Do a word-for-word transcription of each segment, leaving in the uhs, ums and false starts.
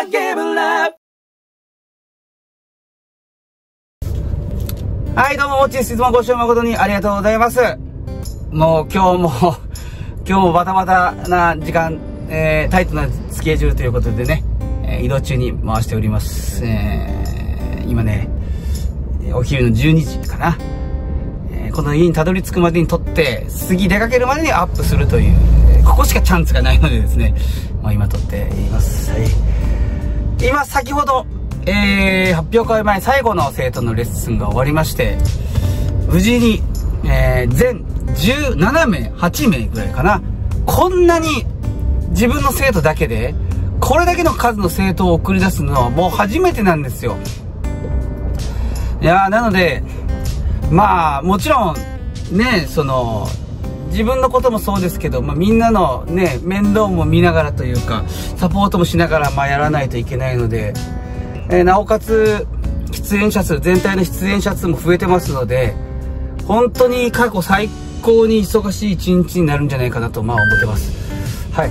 ザゲームラブ。はい、どうも、もちです。いつもご視聴誠にありがとうございます。もう今日も、今日もバタバタな時間、えー、タイトなスケジュールということでね、えー、移動中に回しております。えー、今ね、お昼のじゅうにじかな。えー、この家にたどり着くまでに撮って、次出かけるまでにアップするという、ここしかチャンスがないのでですね、まあ、今撮っています。はい、今先ほど、えー、発表会前最後の生徒のレッスンが終わりまして、無事に、えー、全じゅうななめい、はちめいぐらいかな。こんなに自分の生徒だけで、これだけの数の生徒を送り出すのはもう初めてなんですよ。いやー、なので、まあ、もちろん、ね、その、自分のこともそうですけど、まあ、みんなのね、面倒も見ながらというか、サポートもしながら、まあ、やらないといけないので、えー、なおかつ、出演者数、全体の出演者数も増えてますので、本当に過去最高に忙しい一日になるんじゃないかなと、まあ、思ってます。はい。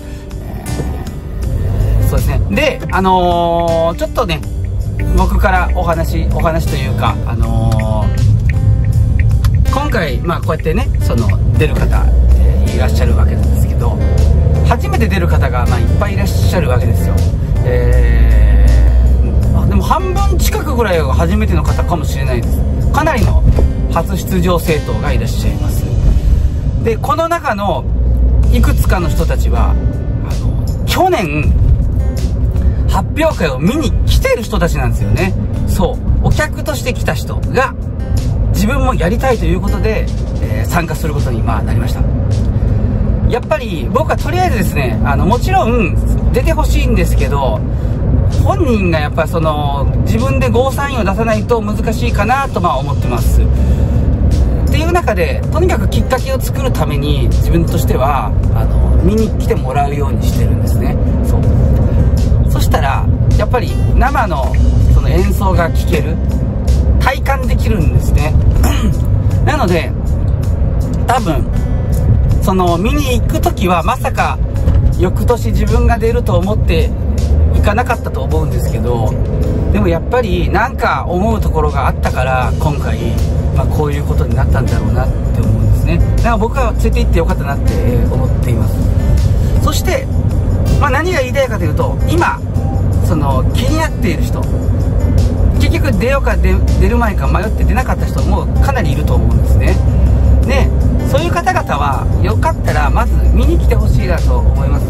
えー、そうですね。で、あのー、ちょっとね、僕からお話、お話というか、あのー、今回、まあ、こうやってね、その、出る方、えー、いらっしゃるわけなんですけど、初めて出る方が、まあ、いっぱいいらっしゃるわけですよ。えー、でも半分近くぐらいが初めての方かもしれないです。かなりの初出場生徒がいらっしゃいます。で、この中のいくつかの人たちは、あの、去年、発表会を見に来てる人たちなんですよね。そう。お客として来た人が、自分もやりたいということで、えー、参加することに、まあ、なりました。やっぱり、僕はとりあえずですね、あの、もちろん、出てほしいんですけど、本人がやっぱりその、自分でゴーサインを出さないと難しいかなと、まあ、思ってます。っていう中で、とにかくきっかけを作るために、自分としては、あの、見に来てもらうようにしてるんですね。そう。そしたら、やっぱり生のその演奏が聴ける、体感できるんですね。なので、多分、その見に行くときはまさか翌年自分が出ると思って行かなかったと思うんですけど、でもやっぱりなんか思うところがあったから今回、まあ、こういうことになったんだろうなって思うんですね。だから僕は連れて行ってよかったなって思っています。そして、まあ、何が言いたいかというと、今その気になっている人、結局出ようか 出, 出る前か迷って出なかった人もかなりいると思うんですね。で、そういう方々はよかったらまず見に来てほしいなと思います。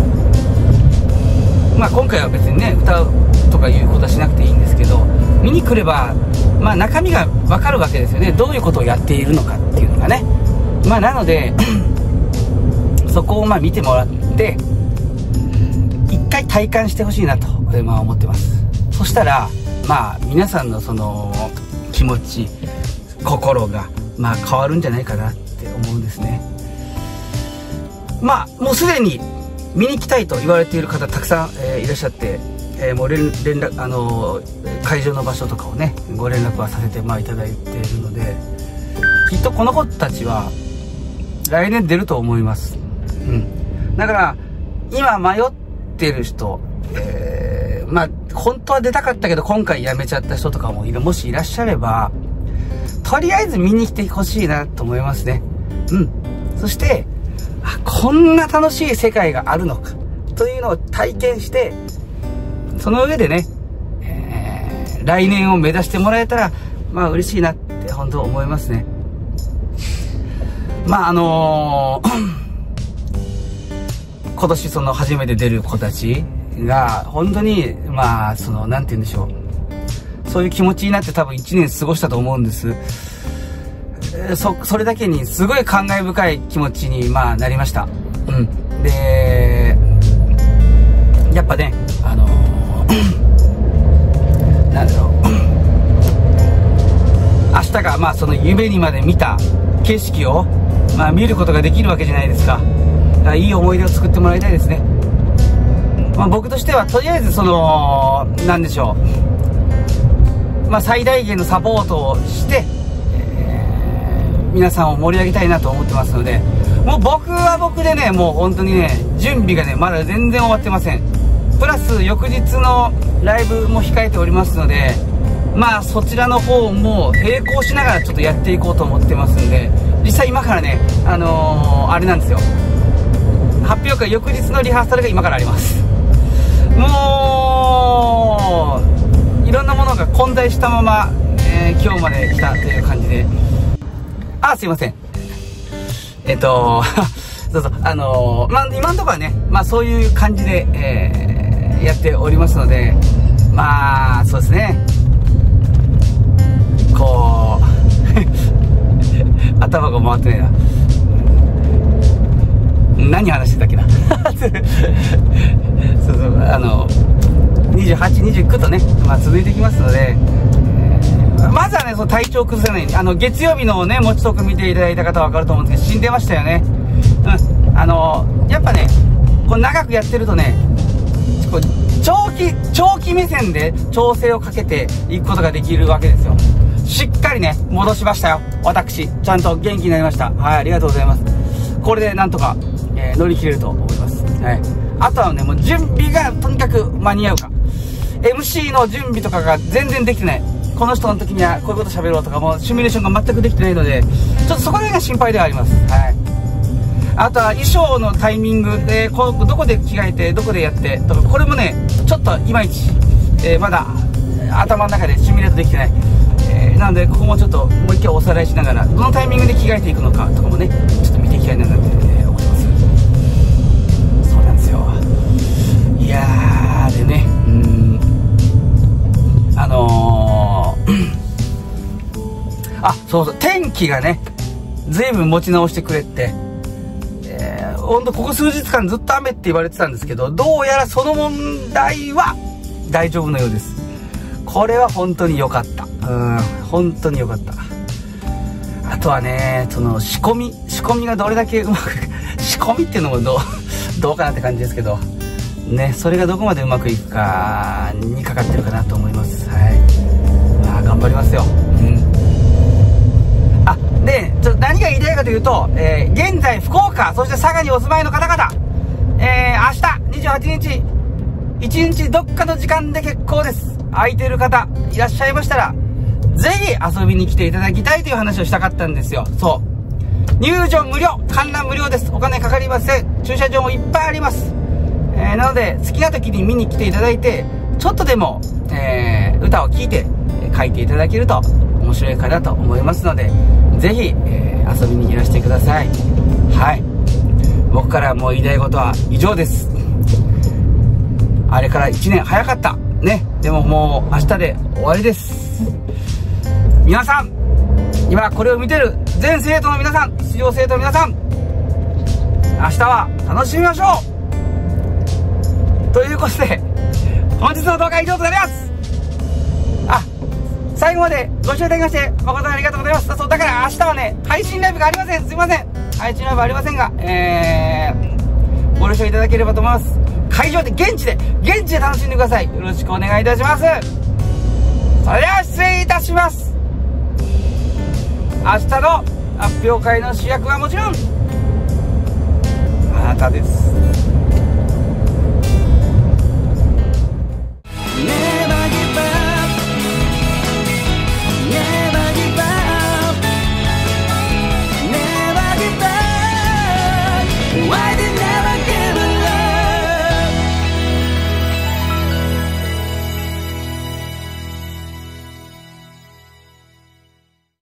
まあ今回は別にね、歌うとかいうことはしなくていいんですけど、見に来れば、まあ中身がわかるわけですよね。どういうことをやっているのかっていうのがね。まあなので、そこをまあ見てもらって、一回体感してほしいなと、まあ思ってます。そしたら、まあ皆さんのその気持ち、心が、まあ変わるんじゃないかなって思うんですね。まあもうすでに見に来たいと言われている方たくさん、えー、いらっしゃって、えー、もう連連絡、あのー、会場の場所とかをねご連絡はさせて、まあ、いただいているので、きっとこの子たちは来年出ると思います。うん。だから今迷ってる人、えー、まあ本当は出たかったけど今回やめちゃった人とかももしいらっしゃれば、とりあえず見に来てほしいなと思いますね。うん。そして、あ、こんな楽しい世界があるのか、というのを体験して、その上でね、えー、来年を目指してもらえたら、まあ嬉しいなって本当思いますね。まああのー、今年その初めて出る子たちが、本当に、まあ、その、なんて言うんでしょう。そういう気持ちになって多分一年過ごしたと思うんです。そ、それだけにすごい感慨深い気持ちに、まあ、なりました。うん。で、やっぱね、あのー、なんだろう。明日が、まあ、その夢にまで見た景色を、まあ、見ることができるわけじゃないですか。だからいい思い出を作ってもらいたいですね。まあ、僕としては、とりあえず、その、なんでしょう。まあ、最大限のサポートをして、えー、皆さんを盛り上げたいなと思ってますので、もう僕は僕でね、もう本当にね、準備がね、まだ全然終わってません。 プラス翌日のライブも控えておりますので、まあそちらの方も並行しながらちょっとやっていこうと思ってますんで、実際今からね、あのー、あれなんですよ、発表会翌日のリハーサルが今からあります。もういろんなものが混在したまま、えー、今日まで来たという感じで、あ、すいません、えっとそうそう、あのー、まあ今のところはね、まあそういう感じで、えー、やっておりますので、まあそうですね、こう頭が回ってないな、何話してたっけなそうそう、あのにじゅうはち、にじゅうきゅうとね、まあ、続いていきますので、えー、まずはね、その体調崩さないように、あの月曜日のね、もちとく見ていただいた方は分かると思うんですけど、死んでましたよね。うん、あのやっぱね、こう長くやってるとね、こう長期長期目線で調整をかけていくことができるわけですよ。しっかりね、戻しましたよ、私。ちゃんと元気になりました。はい、ありがとうございます。これでなんとか、えー、乗り切れると思います。はい。あとはね、もう準備がとにかく間に合うか。エムシー の準備とかが全然できてない。この人の時にはこういうこと喋ろうとか、もうシミュレーションが全くできてないので、ちょっとそこら辺が心配ではあります。はい。あとは衣装のタイミングで、こうどこで着替えて、どこでやってとか、これもね、ちょっといまいち、えー、まだ頭の中でシミュレートできてない。えー、なので、ここもちょっともう一回おさらいしながら、どのタイミングで着替えていくのかとかもね、ちょっと見ていきたいななんて、えー、思います。そうなんですよ。いやー、でね、うーん、あのー、あ、そうそう、天気がね、ずいぶん持ち直してくれて、えー、ほんとここ数日間ずっと雨って言われてたんですけど、どうやらその問題は大丈夫のようです。これは本当に良かった。うん、本当に良かった。あとはね、その仕込み、仕込みがどれだけうまく、仕込みっていうのもどう、どうかなって感じですけど、ね、それがどこまでうまくいくかにかかってるかなと思います。はい。まあ、頑張りますよ。うん。あ、で、ちょっと何が言いたいかというと、えー、現在福岡、そして佐賀にお住まいの方々、えー、明日にじゅうはちにち、いちにちどっかの時間で結構です。空いてる方いらっしゃいましたら、ぜひ遊びに来ていただきたいという話をしたかったんですよ。そう。入場無料、観覧無料です。お金かかりません。駐車場もいっぱいあります。えー、なので、好きな時に見に来ていただいて、ちょっとでも、えー、歌を聴いて、えー、書いていただけると面白いかなと思いますので、ぜひ、えー、遊びにいらしてください。はい。僕からもう言いたいことは以上です。あれからいちねん早かった。ね。でももう明日で終わりです。皆さん、今これを見てる全生徒の皆さん、出場生徒の皆さん、明日は楽しみましょうということで、本日の動画は以上となります。あ、最後までご視聴いただきまして誠にありがとうございます。そう、だから明日はね、配信ライブがありません。すいません。配信ライブありませんが、えー、ご了承いただければと思います。会場で、現地で、現地で楽しんでください。よろしくお願いいたします。それでは失礼いたします。明日の発表会の主役はもちろんあなたです。ね